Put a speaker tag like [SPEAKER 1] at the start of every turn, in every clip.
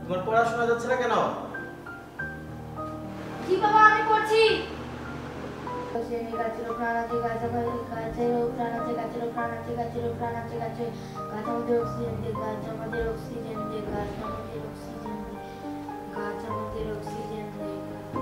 [SPEAKER 1] তোমার পড়াশোনা যাচ্ছে না কেন?
[SPEAKER 2] জি বাবা, আমি পড়ছি। গাছের প্রাণাতে গাছের প্রাণাতে গাছের প্রাণাতে গাছের প্রাণাতে গাছের গাছ আমাদের অক্সিজেন দিয়ে, গাছ আমাদের অক্সিজেন দিয়ে, গাছ আমাদের অক্সিজেন দিয়ে, গাছ আমাদের অক্সিজেন দিয়ে।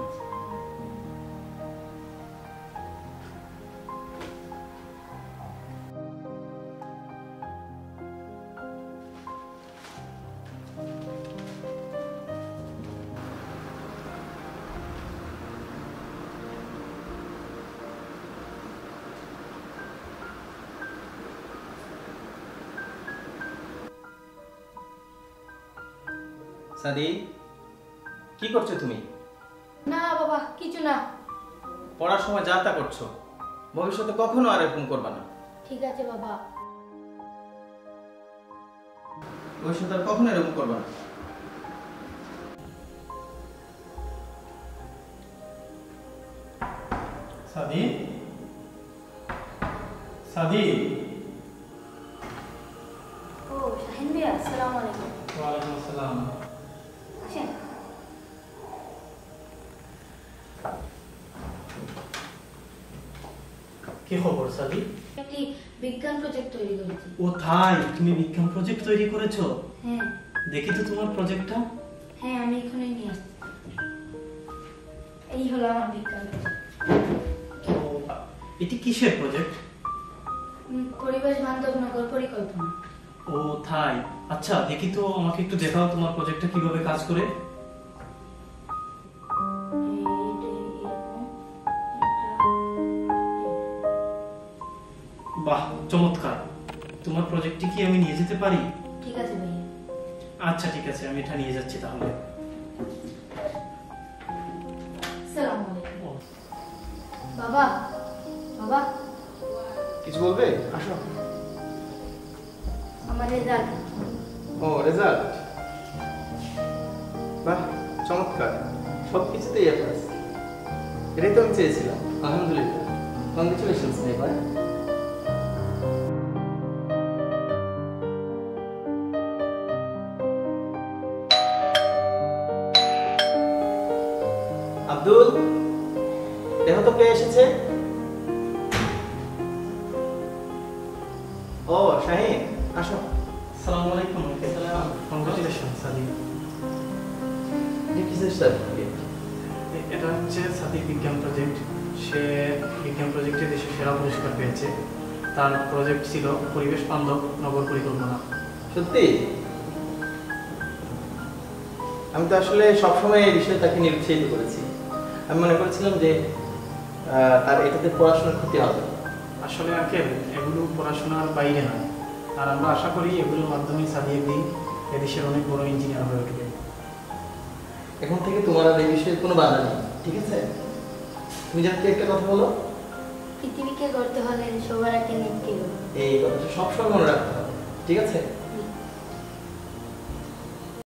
[SPEAKER 1] সাদি, কি করছো তুমি?
[SPEAKER 2] না বাবা, কিছু না।
[SPEAKER 1] পড়ার সময় যা তা করছো, ভবিষ্যতে কখনো আর এরকম করবে না।
[SPEAKER 2] ঠিক আছে বাবা।
[SPEAKER 1] ভবিষ্যতে আর কখনো এরকম করবে না।
[SPEAKER 3] সাদি, সাদি।
[SPEAKER 2] ও শাহিন ভাইয়া, আসসালামু আলাইকুম।
[SPEAKER 3] ওয়ালাইকুম আসসালাম।
[SPEAKER 2] আসেন।
[SPEAKER 3] কি খবর সাদি?
[SPEAKER 2] একটি বিজ্ঞান প্রজেক্ট তৈরি করেছি।
[SPEAKER 3] ও তাই, তুমি বিজ্ঞান প্রজেক্ট তৈরি করেছো?
[SPEAKER 2] হ্যাঁ
[SPEAKER 3] দেখি তো তোমার প্রজেক্টটা।
[SPEAKER 2] হ্যাঁ, আমি এখনই নিয়ে আসছি। এই হলো আমার বিজ্ঞান প্রজেক্ট।
[SPEAKER 3] ও, এটি কিসের প্রজেক্ট?
[SPEAKER 2] পরিবেশ বান্ধব নগর পরিকল্পনা।
[SPEAKER 3] ও তাই, আচ্ছা দেখি তো, আমাকে একটু দেখাও তোমার প্রজেক্টটা কিভাবে কাজ করে। বাহ, চমৎকার। তোমার প্রজেক্টটি কি আমি নিয়ে যেতে পারি?
[SPEAKER 2] ঠিক আছে ভাইয়া।
[SPEAKER 3] আচ্ছা ঠিক আছে, আমি এটা নিয়ে যাচ্ছি তাহলে।
[SPEAKER 2] আসসালামু আলাইকুম। বাবা, বাবা,
[SPEAKER 1] কিছু বলবে? আসো।
[SPEAKER 2] আমার রেজাল্ট।
[SPEAKER 1] ও, রেজাল্ট? বাহ, চমৎকার। সব কিছুতেই এ প্লাস। এটাই তো আমি চেয়েছিলাম। আলহামদুলিল্লাহ, কংগ্রেচুলেশনস নেভার। আব্দুল, দেখো তো কে এসেছে। ও শাহিন, আসো।
[SPEAKER 3] আসসালামু আলাইকুম। কংগ্রেচুলেশন সাদি।
[SPEAKER 1] এটা কিসের সার্টিফিকেট?
[SPEAKER 3] এটা হচ্ছে সাদির বিজ্ঞান প্রজেক্ট। সে বিজ্ঞান প্রজেক্টে দেশের সেরা পুরস্কার পেয়েছে। তার প্রজেক্ট ছিল পরিবেশ বান্ধব নগর পরিকল্পনা।
[SPEAKER 1] সত্যি? আমি তো আসলে সবসময় এই বিষয়ে তাকে নিরুৎসাহিত করেছি। আমি মনে করেছিলাম যে তার এটাতে পড়াশোনার ক্ষতি হবে।
[SPEAKER 3] আসলে আঙ্কেল, এগুলো পড়াশোনার বাইরে না। আর আমরা আশা করি এগুলোর মাধ্যমে সাদি একদিন এদেশের অনেক বড় ইঞ্জিনিয়ার হয়ে উঠবে।
[SPEAKER 1] এখন থেকে তোমার আর এই বিষয়ে কোনো বাধা নেই, ঠিক আছে? তুমি যাকে একটা কথা বলো,
[SPEAKER 2] পৃথিবীকে গড়তে হলে সবার আগে নিজেকে গড়তে হবে।
[SPEAKER 1] এই কথাটা সবসময় মনে রাখতে হবে, ঠিক আছে?